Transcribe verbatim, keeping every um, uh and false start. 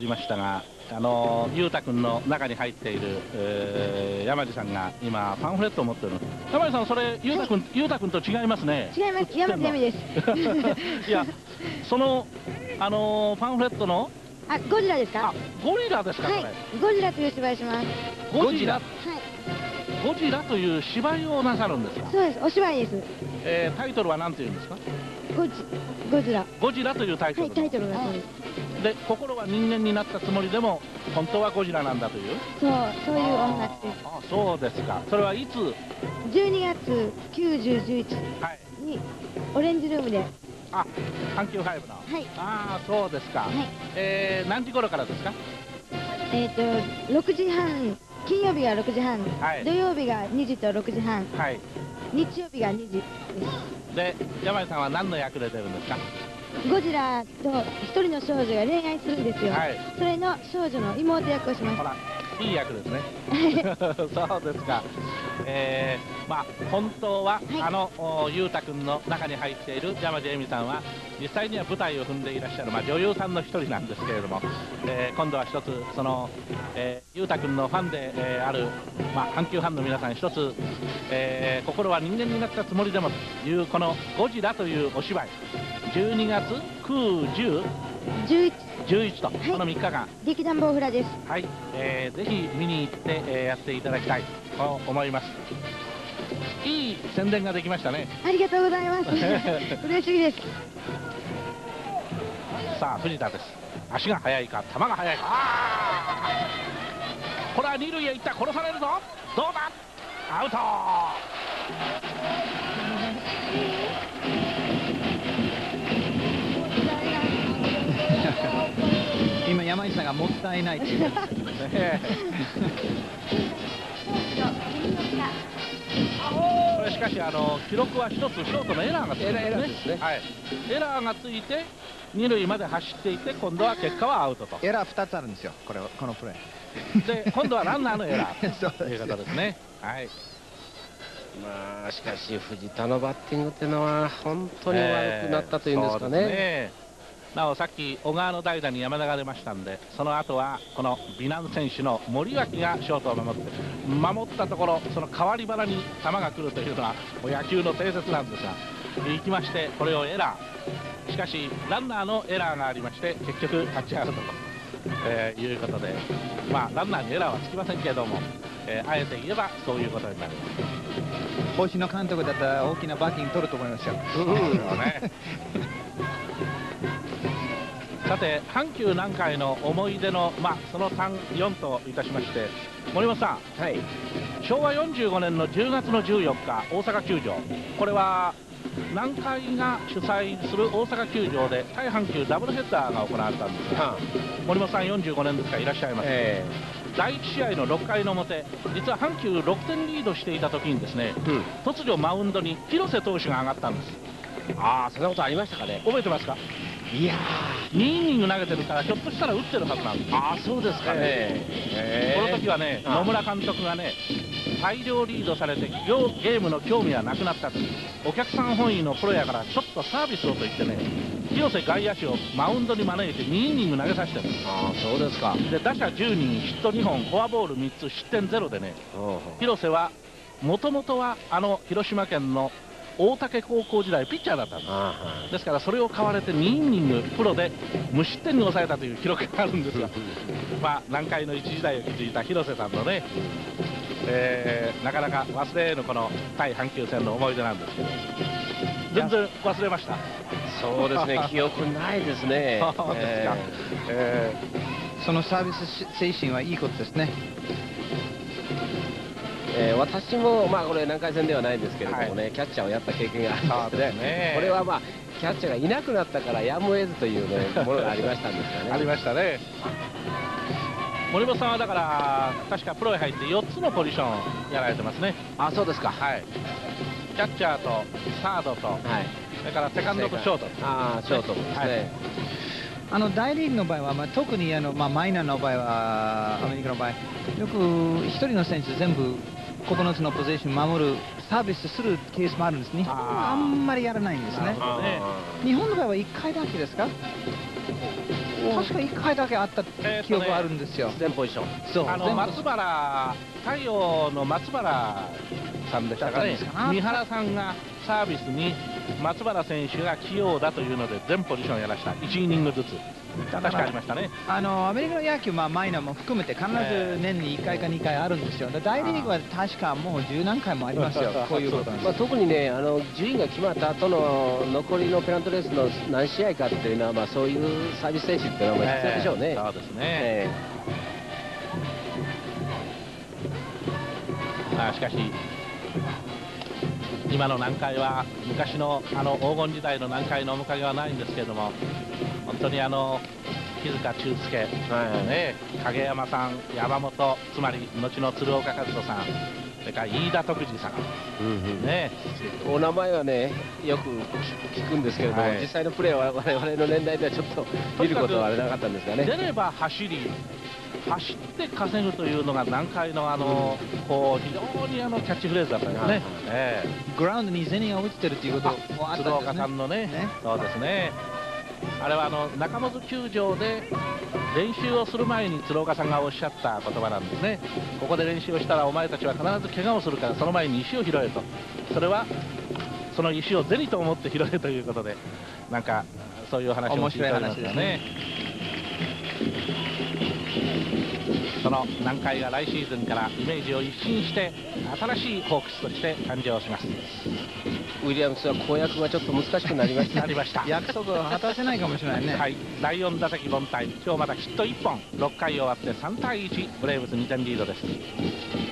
りましたが、あの裕太君の中に入っている、えー、山地さんが今パンフレットを持ってる。山地さん、それ裕太君、裕太君と違いますね。 違います。山地由美です。 いや、そのあのパンフレットのあ、ゴジラですか。 あ、ゴリラですか。 はい、ゴジラという芝居します。 ゴジラ。はい。ゴジラという芝居をなさるんですか。 そうです。お芝居です。 えー、タイトルは何ていうんですか。 ゴジゴジラ。 ゴジラというタイトル。 はい、タイトルがそうです。 で、心は人間になったつもりでも本当はゴジラなんだという。 そう、そういう音楽です。 ああ、そうですか。それはいつ。 じゅうにがつく、じゅう、じゅういちにオレンジルームで。 あ、阪急ファイブの。 はい。 ああ、そうですか。はい。えー、何時頃からですか。 えっとろくじはん、金曜日がろくじはん、はい、土曜日がにじとろくじはん、はい、日曜日がにじです。で、 山井さんは何の役で出るんですか。 ゴジラと一人の少女が恋愛するんですよ。はい、それの少女の妹役をします。 ほら、いい役ですね。そうですか。えー、まあ本当は、はい、あの裕太君の中に入っている山地恵美さんは実際には舞台を踏んでいらっしゃる、まあ、女優さんの一人なんですけれども、えー、今度は一つその、えー、裕太君のファンで、えー、ある、まあ、阪急ファンの皆さん一つ、えー、心は人間になったつもりでもというこの「ゴジラ」というお芝居、じゅうにがつく、じゅう、 じゅういち、 じゅういちと、はい、このみっかかん劇団ボウフラです。 はい、えー、ぜひ見に行って、えー、やっていただきたいと思います。いい宣伝ができましたね。 ありがとうございます。嬉しいです。 さあ藤田です。足が速いか球が速いか。これは二塁へ行った。殺されるぞ。どうだ。アウト。 今山内さんがもったいないって言ってますね。 これしかしあの記録は一つショートのエラーがついてますね。はい、エラーがついて二塁まで走っていて、今度は結果はアウトと。 エラーふたつあるんですよ、これはこのプレーで今度はランナーのエラーということですね。はい。 まあしかし藤田のバッティングっていうのは本当に悪くなったというんですかね。 えーなおさっき小川の代打に山田が出ましたんで、その後はこの美南選手の森脇がショートを守って守ったところ、その代わり腹に球が来るというのは野球の定説なんですが、行きましてこれをエラー、しかしランナーのエラーがありまして結局タッチアウトと、えー、いうことで、まあランナーにエラーはつきませんけれども、えー、あえて言えばそういうことになります。 星野監督だったら大きなバッティング取ると思いますよ。 そうですよね。さて阪急南海の思い出の、まあ、そのさん、よんといたしまして、森本さん、はい、しょうわよんじゅうごねんのじゅうがつのじゅうよっか大阪球場、これは南海が主催する大阪球場で対阪急ダブルヘッダーが行われたんですが、森本さんよんじゅうごねんですか、いらっしゃいます、えー、だいいち試合のろっかいの表、実は阪急ろくてんリードしていた時にですね、うん、突如マウンドに広瀬投手が上がったんです。 ああ、そんなことありましたかね。 覚えてますか。いやー、にイニング投げてるからひょっとしたら打ってるはずなんです。 ああ、そうですかね。 えー、この時はね、野村監督がね、大量リードされてゲームの興味はなくなったと、お客さん本位のプロやからちょっとサービスをと言ってね、広瀬外野手をマウンドに招いてにイニング投げさせてるんです。 ああ、そうですか。 で打者じゅうにん、ヒットにほん、フォアボールみっつ、失点ゼロでね、広瀬はもともとはあの広島県の大竹高校時代ピッチャーだったんです。ですからそれを買われてにイニングプロで無失点に抑えたという記録があるんですが、まあ南海の一時代を築いた広瀬さんのね、えー、なかなか忘れぬこの対阪急戦の思い出なんですけど、全然忘れました。 そうですね、記憶ないですね。 そうですか。えー、そのサービス精神はいいことですね。 えー、私も、まあ、これ南海戦ではないんですけれどもね、はい、キャッチャーをやった経験がありましてね、これはまあキャッチャーがいなくなったからやむを得ずという、ね、ものがありましたんですよね。 ありましたね。森本さんはだから確かプロへ入ってよっつのポジションやられてますね。 あ、そうですか。 はい。キャッチャーとサードと、はい、それからセカンドとショート。 ああ、ショートもですね。はい、 あの大リーグの場合は、まあ、特にあの、まあ、マイナーの場合はアメリカの場合よくひとりの選手全部ここのつのポジション守るサービスするケースもあるんですね。あんまりやらないんですね。日本の場合はいっかいだけですか。 確かいっかいだけあった記憶があるんですよ。 全ポジション。 そう、あの松原、太陽の松原さんでしたかね、三原さんがサービスに松原選手が器用だというので全ポジションやらしたいちイニングずつ確かありましたね。 あのアメリカの野球、まあ、マイナーも含めて必ず年にいっかいかにかいあるんですよ。大リーグは確かもう十何回もありますよ、こういうことなんです。 まあ、特にね、あの順位が決まった後の残りのペナントレースの何試合かっていうのは、まあ、そういうサービス選手っていうのは必要でしょうね。 えー、そうですね、 えーまあ、しかし今の南海は昔のあの黄金時代の南海の面影はないんですけれども、本当にあの木塚忠介、はいね、影山さん、山本、つまり後の鶴岡和人さん、それから飯田徳次さん、うんうん、ね、 お名前はねよく聞くんですけれども、はい、実際のプレーは我々の年代ではちょっと見ることはなかったんですがね。 出れば走り走って稼ぐというのが南海のあの、うん、こう非常にあのキャッチフレーズだったんですね。 えー、グラウンドに銭が落ちてるということもあったんですね。 鶴岡さんのね、ね、そうですね。あれはあの中本球場で練習をする前に鶴岡さんがおっしゃった言葉なんですね。ここで練習をしたらお前たちは必ず怪我をするからその前に石を拾えと。それはその石を銭と思って拾えということで、なんかそういう話を聞いておりますよね。その南海が来シーズンからイメージを一新して新しいホークスとして誕生します。 ウィリアムスは公約がちょっと難しくなりました。 なりました約束を果たせないかもしれないね。 はい、だいよん打席凡退、今日まだヒットいっぽん、ろっかい終わってさんたいいち、ブレーブスにてんリードです。